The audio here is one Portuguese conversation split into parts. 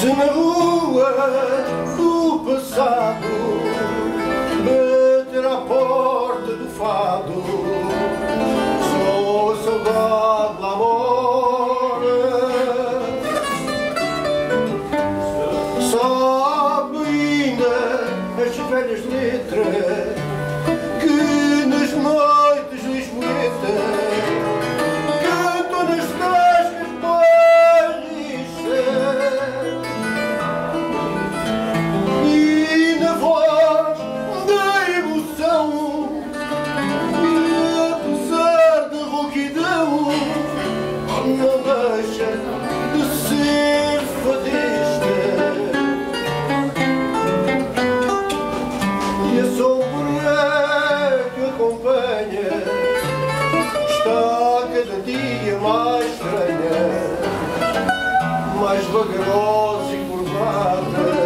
Se na rua do passado bater à porta do fado, só a saudade lá mora. Sabe ainda as velhas letras que nas noites lisboetas cantam nas tascas barrichas e na voz da emoção, e apesar da rouquidão não deixa de ser fadista. E a sombra que o acompanha está cada dia mais estranha, mais vagarosa e curvada.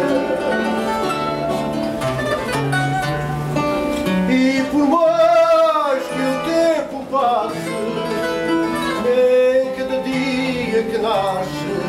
E por mais que o tempo passe, em cada dia que nasce